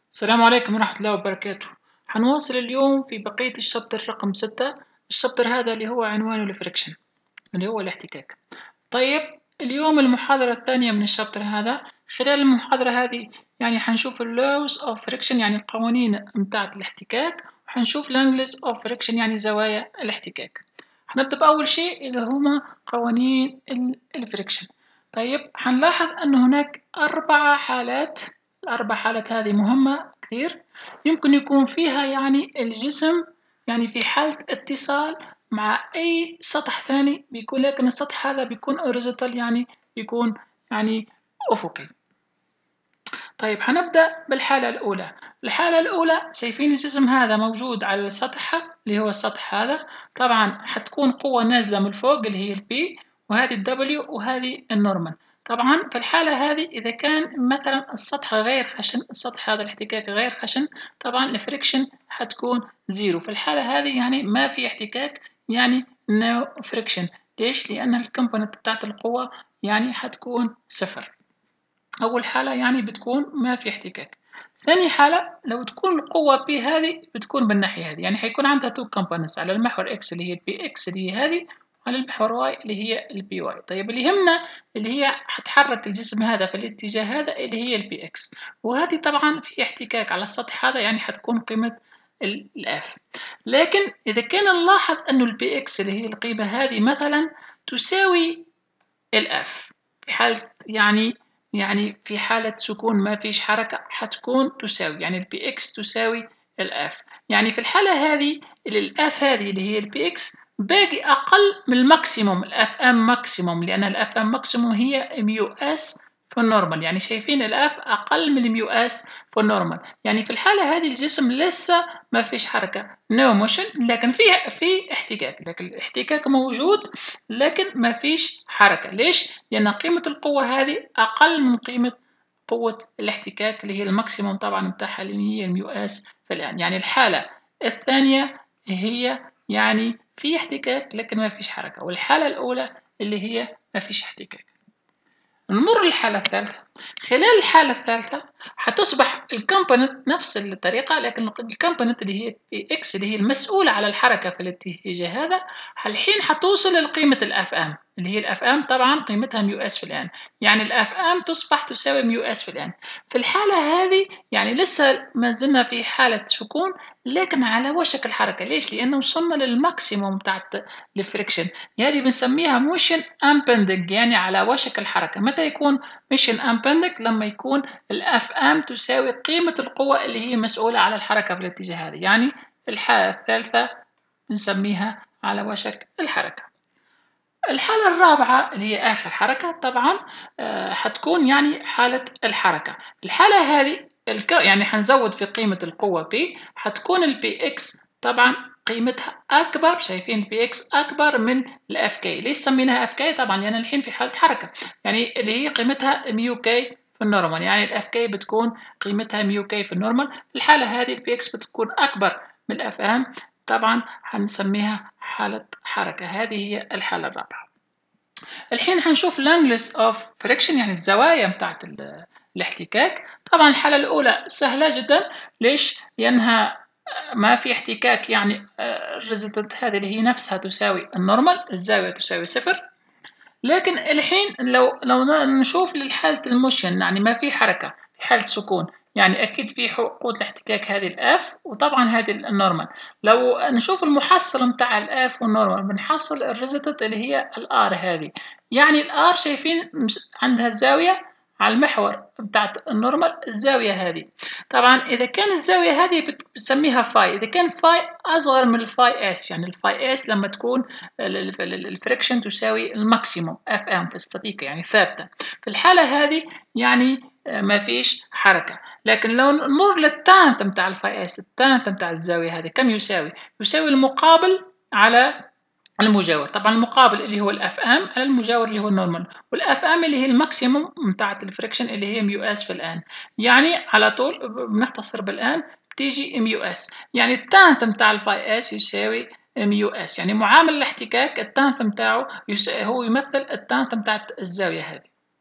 السلام عليكم ورحمة الله وبركاته. هنواصل اليوم في بقية الشابتر رقم 6. الشابتر هذا اللي هو عنوانه الفريكشن، اللي هو الاحتكاك. طيب، اليوم المحاضرة الثانية من الشابتر هذا. خلال المحاضرة هذه يعني هنشوف laws of friction، يعني القوانين متاعة الاحتكاك، وهنشوف angles of friction يعني زوايا الاحتكاك. هنبدأ بأول شيء اللي هما قوانين الفريكشن. طيب، هنلاحظ أن هناك 4 حالات. ال4 حالات هذه مهمة كثير. يمكن يكون فيها يعني الجسم يعني في حالة اتصال مع أي سطح ثاني بيكون، لكن السطح هذا بيكون horizontal، يعني بيكون يعني أفقي. طيب، هنبدأ بالحالة الأولى. الحالة الأولى شايفين الجسم هذا موجود على السطح اللي هو السطح هذا. طبعا حتكون قوة نازلة من فوق اللي هي البي، وهذه الدبليو، وهذه النورمال. طبعا في الحالة هذه إذا كان مثلا السطح غير خشن، السطح هذا الاحتكاك غير خشن، طبعا الفريكشن حتكون زيرو. في الحالة هذه يعني ما في احتكاك، يعني no friction. ليش؟ لأن الكومبوننت بتاعت القوة يعني حتكون صفر. أول حالة يعني بتكون ما في احتكاك. ثاني حالة لو تكون القوة P هذه بتكون بالناحية هذه، يعني حيكون عندها تو components، على المحور X اللي هي البي إكس اللي هي هذه، وعلى المحور Y اللي هي البي واي. طيب، اللي يهمنا اللي هي حتحرك الجسم هذا في الاتجاه هذا اللي هي البي إكس، وهذه طبعا في احتكاك على السطح هذا، يعني حتكون قيمة الإف. لكن إذا كان نلاحظ أنه البي إكس اللي هي القيمة هذه مثلا تساوي الإف، في حالة يعني في حالة سكون ما فيش حركة حتكون تساوي، يعني البي اكس تساوي الاف. يعني في الحالة هذه الاف هذه اللي هي البي اكس باقي أقل من الماكسيموم الاف ام ماكسيموم، لأن الاف ام ماكسيموم هي ميو اس في النورمال. يعني شايفين الاف أقل من الميو اس في النورمال. يعني في الحالة هذه الجسم لسه ما فيش حركة، نو موشن، لكن في احتكاك، لكن الاحتكاك موجود لكن ما فيش حركة. ليش؟ لأن قيمة القوة هذه أقل من قيمة قوة الاحتكاك اللي هي الماكسيموم طبعا بتاعها اللي هي الميو اس في الآن. يعني الحالة الثانية هي يعني في احتكاك لكن ما فيش حركة، والحالة الأولى اللي هي ما فيش احتكاك. نمر للحالة الثالثة. خلال الحالة الثالثة حتصبح الكومبوننت نفس الطريقة، لكن الكومبوننت اللي هي اكس اللي هي المسؤولة على الحركة في الاتجاه هذا، الحين حتوصل لقيمة الاف ام اللي هي الاف ام طبعا قيمتها ميو اس في الان. يعني الاف ام تصبح تساوي ميو اس في الان. في الحالة هذه يعني لسه ما زلنا في حالة سكون، لكن على وشك الحركة. ليش؟ لأنه وصلنا للماكسيموم بتاعت الفريكشن. هذه بنسميها موشن امبندنج، يعني على وشك الحركة. متى يكون موشن امبندنج؟ لما يكون الاف ام تساوي قيمة القوة اللي هي مسؤولة على الحركة في الاتجاه هذا. يعني في الحالة الثالثة بنسميها على وشك الحركة. الحالة الرابعة اللي هي آخر حركة طبعا حتكون يعني حالة الحركة. الحالة هذه يعني حنزود في قيمة القوة P، حتكون البي اكس طبعا قيمتها أكبر. شايفين البي اكس أكبر من الاف كي. ليش سميناها اف كي؟ طبعا لأن الحين في حالة حركة، يعني اللي هي قيمتها ميو كي في النورمال. يعني الاف كي بتكون قيمتها ميو كي في النورمال. في الحالة هذه البي اكس بتكون أكبر من الاف ام، طبعا هنسميها حالة حركة. هذه هي الحالة الرابعة. الحين هنشوف الانجلز اوف فريكشن، يعني الزوايا بتاعت الاحتكاك. طبعا الحالة الأولى سهلة جدا. ليش؟ لأنها ما في احتكاك، يعني الريزلتنت هذه اللي هي نفسها تساوي النورمال، الزاوية تساوي صفر. لكن الحين لو نشوف لحالة الموشن، يعني ما في حركة، في حالة سكون، يعني أكيد في قوة الاحتكاك هذه الآف، وطبعا هذه النورمال. لو نشوف المحصل متاع الآف والنورمال بنحصل الريزلتنت اللي هي الآر هذه. يعني الآر شايفين عندها الزاوية على المحور بتاعت النورمال، الزاوية هذه. طبعا إذا كان الزاوية هذه بتسميها فاي. إذا كان فاي أصغر من الفاي اس، يعني الفاي اس لما تكون الفريكشن تساوي الماكسيموم اف ام في الستاتيكا، يعني ثابتة. في الحالة هذه يعني ما فيش حركة. لكن لو نمر للتانث متاع الفاي اس، التانث متاع الزاوية هذه كم يساوي؟ يساوي المقابل على المجاور. طبعا المقابل اللي هو الاف ام على المجاور اللي هو النورمال، والاف ام اللي هي الماكسيموم بتاعت الفريكشن اللي هي ميو اس في الان. يعني على طول بنختصر بالان بتيجي ميو اس. يعني التانث بتاع الفاي اس يساوي ميو اس، يعني معامل الاحتكاك التانث بتاعه هو يمثل التانث بتاعت الزاوية هذه.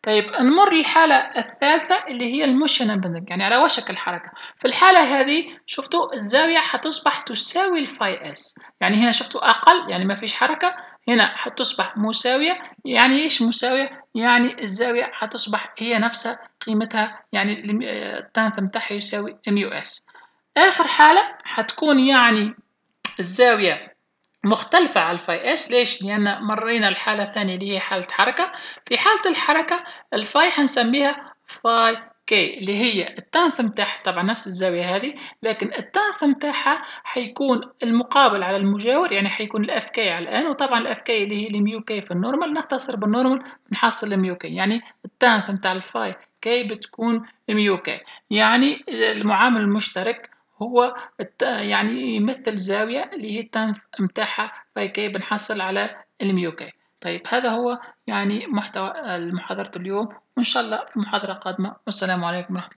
طيب نمر للحالة الثالثة اللي هي الموشن بندنج، يعني على وشك الحركة. في الحالة هذه شفتوا الزاوية حتصبح تساوي الفاي اس، يعني هنا شفتوا أقل يعني ما فيش حركة، هنا حتصبح مساوية. يعني إيش مساوية؟ يعني الزاوية حتصبح هي نفسها قيمتها، يعني التانث متاعها يساوي ميو اس. آخر حالة حتكون يعني الزاوية مختلفة على الفاي اس. ليش؟ لأن مرينا الحالة الثانية اللي هي حالة حركة. في حالة الحركة الفاي حنسميها فاي كي، اللي هي التانث متاعها طبعا نفس الزاوية هذه، لكن التانث متاعها حيكون المقابل على المجاور، يعني حيكون الاف كي على الان، وطبعا الاف كي اللي هي الميو كي في النورمال، نختصر بالنورمال نحصل الميو كي، يعني التانث متاع الفاي كي بتكون ميو كي. يعني المعامل المشترك هو يعني يمثل زاوية اللي هي التانث متاعها، فكي بنحصل على الميو كي. طيب هذا هو يعني محتوى المحاضرة اليوم، وإن شاء الله في محاضرة قادمة، والسلام عليكم ورحمة الله.